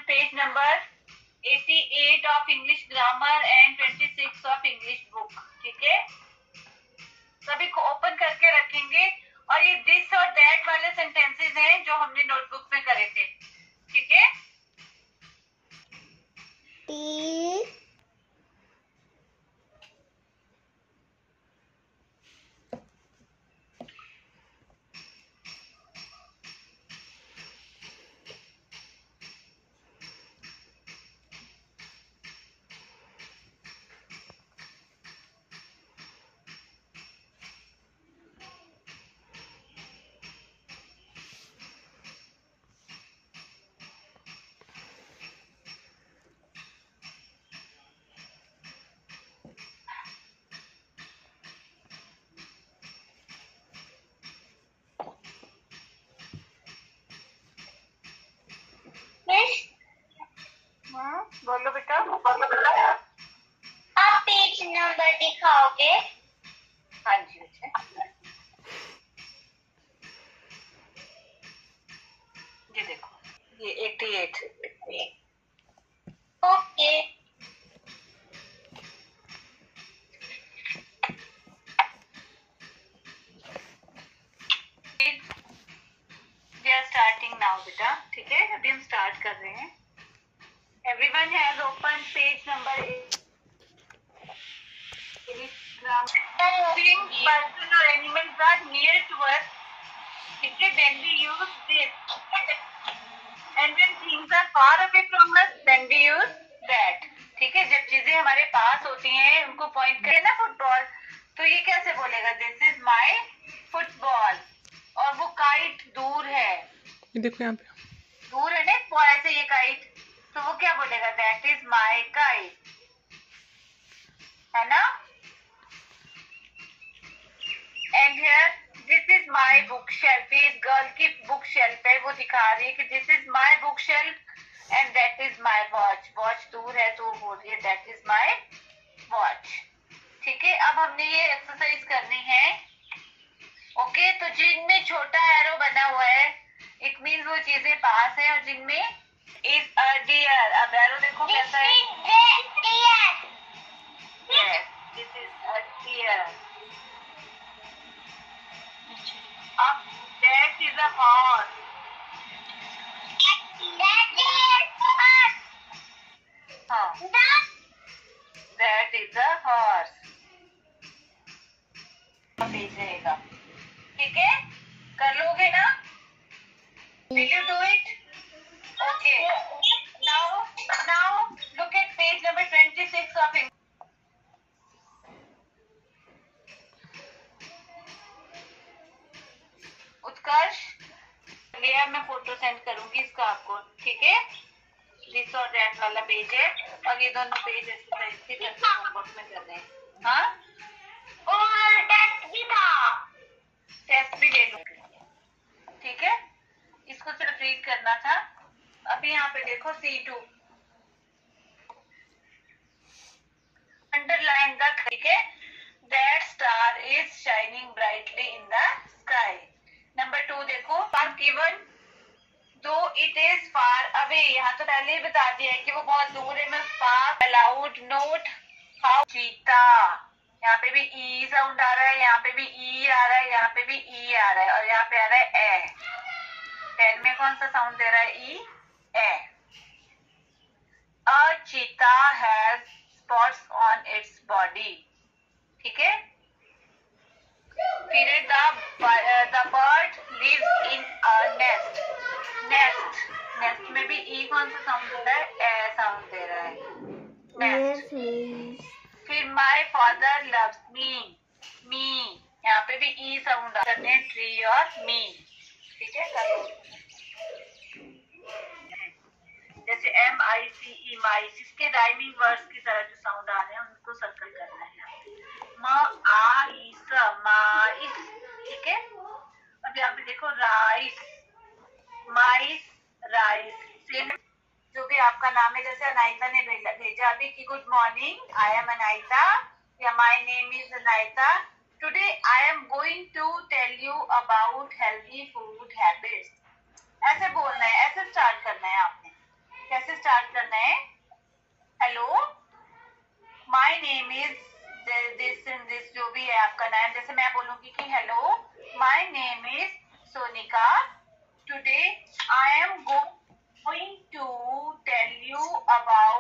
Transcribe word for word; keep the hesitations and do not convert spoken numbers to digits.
Page number अठासी of English grammar and छब्बीस of English book. ठीक है, सभी को ओपन करके रखेंगे और ये दिस और दैट वाले सेंटेंसेस हैं जो हमने नोटबुक में करे थे। ठीक है, बोलो बेटा। आप पेज नंबर दिखाओगे? हाँ जी बच्चे, ये देखो, ये अठासी। Okay, we are starting now बेटा। ठीक है, अभी हम स्टार्ट कर रहे हैं। Everyone has open page number person or animals are near to us. Okay, then we use this. And when things are far away from us, then we use that. ठीक है, जब चीजें हमारे पास होती हैं उनको पॉइंट करें ना फुटबॉल, तो ये कैसे बोलेगा? This is my football. और वो काइट दूर है, ये देखो यहाँ पे दूर है ना, वो ऐसे ये काइट, तो वो क्या बोलेगा? दैट इज माई काइट, है ना। And here this is my book shelf. इस गर्ल की बुक शेल्फ है, वो दिखा रही है कि this is my book shelf and that is my watch. Watch दूर है तो बोल रही है दैट इज माई वॉच। ठीक है, अब हमने ये एक्सरसाइज करनी है। ओके, तो जिनमें छोटा एरो बना हुआ है इट मीन्स वो चीजें पास है, और जिनमें इज अ डियर, अब एरो देखो कैसा है, दिस इज अ डियर। अब दैट इज अ हॉर्स, हाँ that is a horse page रहेगा। ठीक है, कर लोगे ना? Will you do it? Okay. Now, now look at page number twenty-six of English. उत्कर्ष, लिया मैं फोटो सेंड करूंगी इसका आपको। ठीक है, दिस और दैट वाला पेज है और ये दोनों पेज एक्सरसाइज के करके होमवर्क में कर रहे हैं। हाँ, और टेस्ट भी था, टेस्ट भी ले लो। ठीक है, इसको सिर्फ रीड करना था। अभी यहाँ पे देखो सी टू, अंडरलाइन द, ठीक है, that star is shining brightly in the sky. Number two देखो, फॉर गिवन दो इट इज फार अवे। यहाँ तो पहले ही बता दिया है कि वो बहुत दूर है। मैं फार अलाउड नोट हाउ चीता, यहाँ पे भी ई साउंड आ रहा है, यहाँ पे भी ई आ रहा है, यहाँ पे भी ई आ रहा है, और यहाँ पे आ रहा है ए। टेन में कौन सा साउंड दे रहा है? ई, A. A cheetah has spots on its body. ठीक है, फिर the bird lives in a nest. Nest, nest में भी ई कौन सा साउंड दे रहा है? ए साउंड दे रहा है, नेस्ट। फिर माई फादर लव्स मी, मी, यहाँ पे भी ई साउंड करते हैं, ट्री और मी। ठीक है, कर लो। जैसे एम आई सी ई, माइस, इसके राइमिंग वर्ड्स की तरह जो साउंड आ रहे हैं उनको सर्कल करना है। म आ ई स, माइस। ठीक है, अब यहाँ पे देखो राइस, माइस, राइस। जो भी आपका नाम है, जैसे अनाइता ने भेजा अभी कि good morning, I am Anaita, या my name is Anaita. Today I am going to tell you about healthy food habits. ऐसे बोलना है, ऐसे स्टार्ट करना है आपने। कैसे करना है। Hello, my name is this in this, जो भी है आपका नाम। जैसे मैं बोलूंगी कि hello, my name is Sonika, today I am going to tell you about